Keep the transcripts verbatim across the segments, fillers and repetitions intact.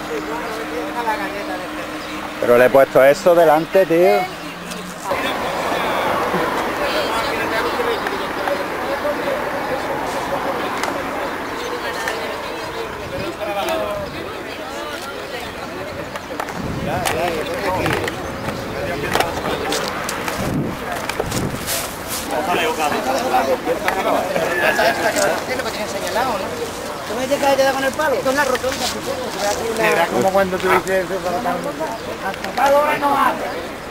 Pero le he puesto eso delante, tío. ¿Tú me dices que te da con el palo? Con la rotonda, supongo. Era como cuando tú dices eso para acá. Hasta palo no hace.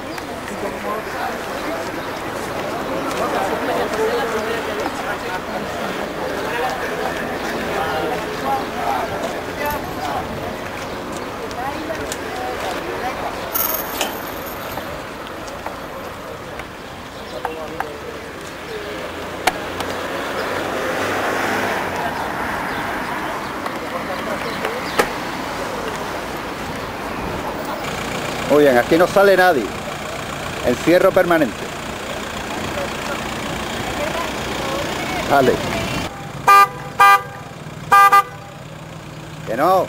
Muy bien, aquí no sale nadie. Encierro permanente. Vale. Que no.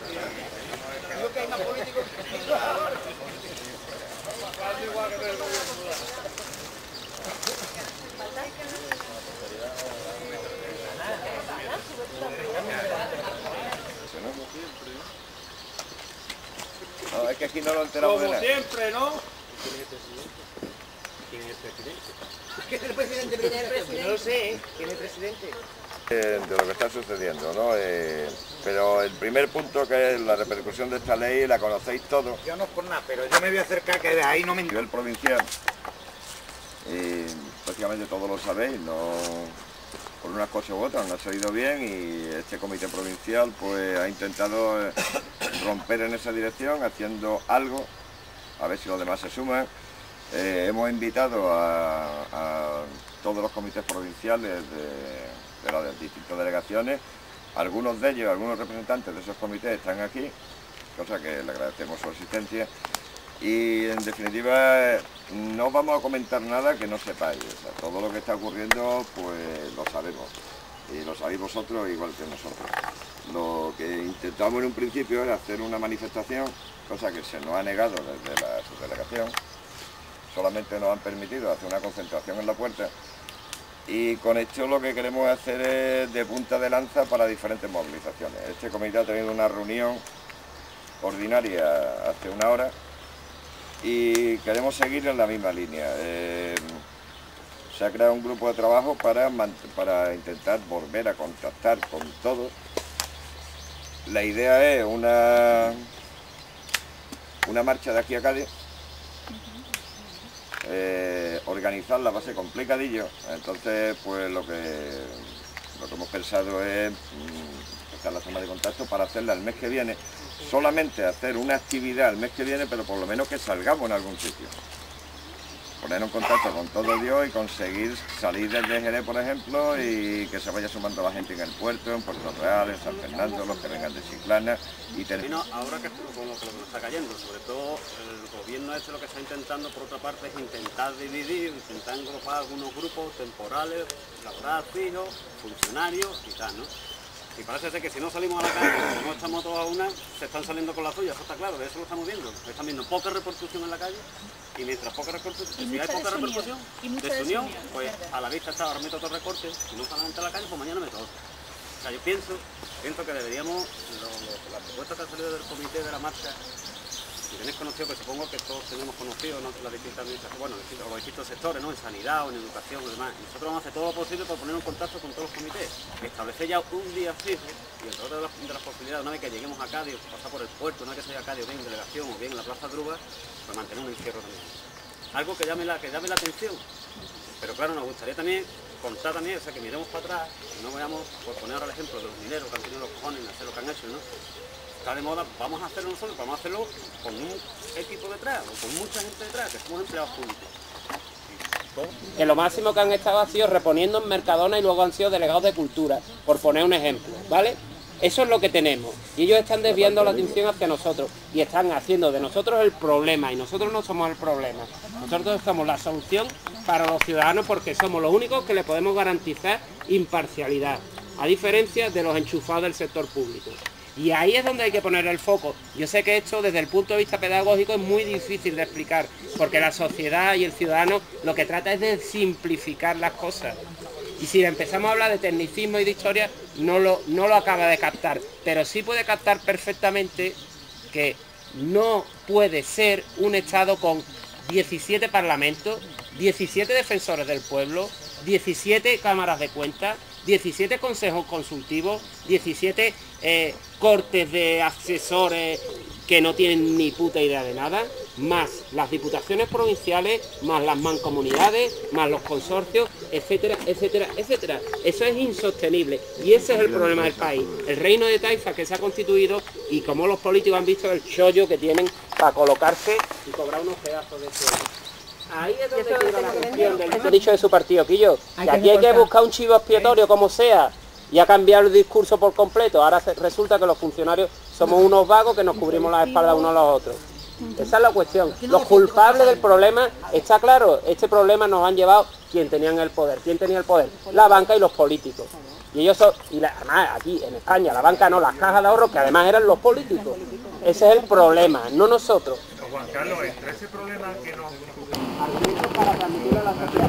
No, es que aquí no lo enteramos de Como nada. siempre, ¿no? ¿Quién es el presidente? ¿Quién es el presidente? ¿Quién es el presidente? No lo sé, ¿quién es el presidente? Eh, de lo que está sucediendo, ¿no? Eh, pero el primer punto, que es la repercusión de esta ley, la conocéis todos. Yo no es por nada, pero yo me voy a acercar que de ahí no me... A nivel provincial, y prácticamente todos lo sabéis, no, por unas cosas u otras no ha salido bien, y este comité provincial pues ha intentado eh, romper en esa dirección, haciendo algo, a ver si los demás se suman. Eh, hemos invitado a, a todos los comités provinciales de, de las distintas delegaciones. Algunos de ellos, algunos representantes de esos comités están aquí, cosa que le agradecemos su asistencia. Y en definitiva no vamos a comentar nada que no sepáis. O sea, todo lo que está ocurriendo pues lo sabemos, y lo sabéis vosotros igual que nosotros. Lo que intentamos en un principio era hacer una manifestación, cosa que se nos ha negado desde la subdelegación. Solamente nos han permitido hacer una concentración en la puerta, y con esto lo que queremos hacer es de punta de lanza para diferentes movilizaciones. Este comité ha tenido una reunión ordinaria hace una hora y queremos seguir en la misma línea. Eh, se ha creado un grupo de trabajo para, para intentar volver a contactar con todos. La idea es una, una marcha de aquí a Cádiz. Eh, organizarla va a ser complicadillo, entonces pues lo que, lo que hemos pensado es mmm, empezar la toma de contacto para hacerla el mes que viene, solamente hacer una actividad el mes que viene, pero por lo menos que salgamos en algún sitio, poner en contacto con todo Dios y conseguir salir desde Jerez, por ejemplo, y que se vaya sumando la gente en el puerto, en Puerto Real, en San Fernando, los que vengan de Chiclana. Y tener... Bueno, ahora que con lo que nos está cayendo, sobre todo el gobierno este lo que está intentando, por otra parte, es intentar dividir, intentar engrupar algunos grupos temporales, laboral fijo, funcionarios y tal, ¿no? Y parece ser que si no salimos a la calle, como no estamos todos a una, se están saliendo con la suya, eso está claro, de eso lo estamos viendo. Están viendo poca repercusión en la calle, y mientras poca repercusión, si hay poca repercusión, desunión, pues a la vista está, ahora meto otro recorte, si no salen a la calle, pues mañana meto otro. O sea, yo pienso, pienso que deberíamos, lo, lo, la propuesta que ha salido del comité de la marcha, si tenéis conocido, que supongo que todos tenemos conocido, ¿no?, las distintas administraciones, bueno, distintos, los distintos sectores, ¿no?, en sanidad o en educación y demás. Nosotros vamos a hacer todo lo posible para poner en contacto con todos los comités, establecer ya un día fijo, y entre otras de las, de las posibilidades, una vez que lleguemos a Cádiz, pasar por el puerto, una vez que sea a Cádiz, o bien en delegación o bien en la Plaza Druga, pues mantener un encierro también. Algo que llame la, que llame la atención. Pero claro, nos gustaría también contar también, o sea, que miremos para atrás y no veamos, por poner ahora el ejemplo de los mineros que han tenido los cojones en hacer lo que han hecho, ¿no? Está de moda, vamos a hacerlo nosotros, vamos a hacerlo con un equipo detrás, o con mucha gente detrás, que somos empleados públicos. Que lo máximo que han estado ha sido reponiendo en Mercadona y luego han sido delegados de cultura, por poner un ejemplo, ¿vale? Eso es lo que tenemos, y ellos están desviando la atención hacia nosotros, y están haciendo de nosotros el problema, y nosotros no somos el problema. Nosotros somos la solución para los ciudadanos, porque somos los únicos que le podemos garantizar imparcialidad, a diferencia de los enchufados del sector público. Y ahí es donde hay que poner el foco. Yo sé que esto desde el punto de vista pedagógico es muy difícil de explicar, porque la sociedad y el ciudadano lo que trata es de simplificar las cosas. Y si empezamos a hablar de tecnicismo y de historia, no lo, no lo acaba de captar, pero sí puede captar perfectamente que no puede ser un Estado con diecisiete parlamentos, diecisiete defensores del pueblo, diecisiete cámaras de cuentas, diecisiete consejos consultivos, diecisiete eh, cortes de asesores que no tienen ni puta idea de nada, más las diputaciones provinciales, más las mancomunidades, más los consorcios, etcétera, etcétera, etcétera. Eso es insostenible y ese es el problema del país. El reino de taifas que se ha constituido y como los políticos han visto el chollo que tienen para colocarse y cobrar unos pedazos de suelo. Ahí es donde queda la cuestión del dicho de su partido, Quillo, que aquí hay que buscar un chivo expiatorio como sea y ha cambiado el discurso por completo. Ahora resulta que los funcionarios somos unos vagos que nos cubrimos las espaldas unos a los otros. Esa es la cuestión. Los culpables del problema, está claro, este problema nos han llevado quien tenían el poder. ¿Quién tenía el poder? La banca y los políticos. Y ellos son, y la, además aquí en España, la banca no, las cajas de ahorro, que además eran los políticos. Ese es el problema, no nosotros. Juan Carlos, entre ese problema que nos... Para transmitirlo a la sociedad.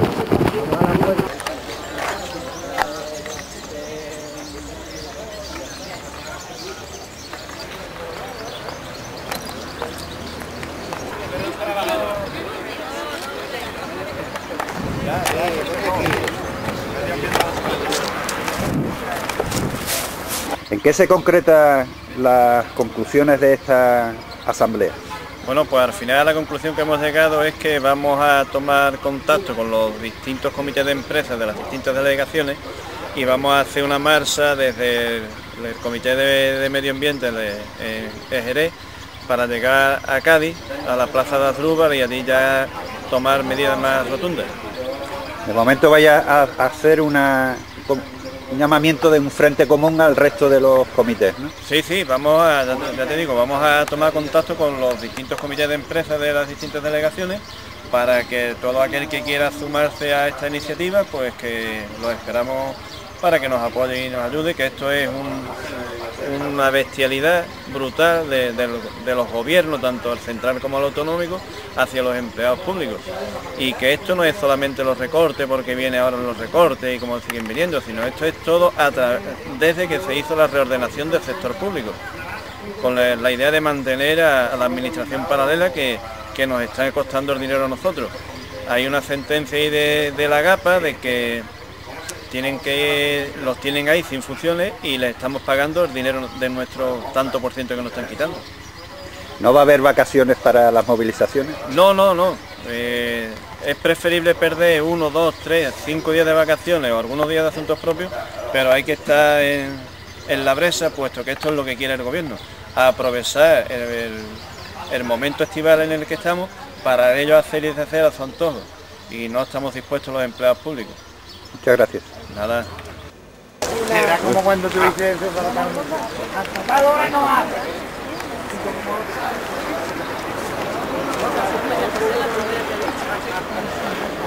¿En qué se concretan las conclusiones de esta asamblea? Bueno, pues al final la conclusión que hemos llegado es que vamos a tomar contacto con los distintos comités de empresas de las distintas delegaciones y vamos a hacer una marcha desde el, el Comité de, de Medio Ambiente de eh, Jerez para llegar a Cádiz, a la Plaza de Asdrúbal y allí ya tomar medidas más rotundas. De momento vaya a, a hacer una... un llamamiento de un frente común al resto de los comités, ¿no? Sí, sí, vamos a, ya te digo, vamos a tomar contacto con los distintos comités de empresas de las distintas delegaciones para que todo aquel que quiera sumarse a esta iniciativa, pues que lo esperamos para que nos apoye y nos ayude, que esto es un, una bestialidad brutal de, de, de los gobiernos, tanto el central como el autonómico, hacia los empleados públicos. Y que esto no es solamente los recortes, porque viene ahora los recortes y como siguen viniendo, sino esto es todo a desde que se hizo la reordenación del sector público, con la, la idea de mantener a, a la administración paralela que, que nos está costando el dinero a nosotros. Hay una sentencia ahí de, de la GAPA de que tienen que los tienen ahí sin funciones y les estamos pagando el dinero de nuestro tanto por ciento que nos están quitando. ¿No va a haber vacaciones para las movilizaciones? No, no, no. Eh, es preferible perder uno, dos, tres, cinco días de vacaciones o algunos días de asuntos propios, pero hay que estar en, en la bresa, puesto que esto es lo que quiere el gobierno, aprovechar el, el, el momento estival en el que estamos para ellos hacer y deshacer a su antojo, y no estamos dispuestos los empleados públicos. Muchas gracias. Nada. Será como cuando tuviste eso para acá.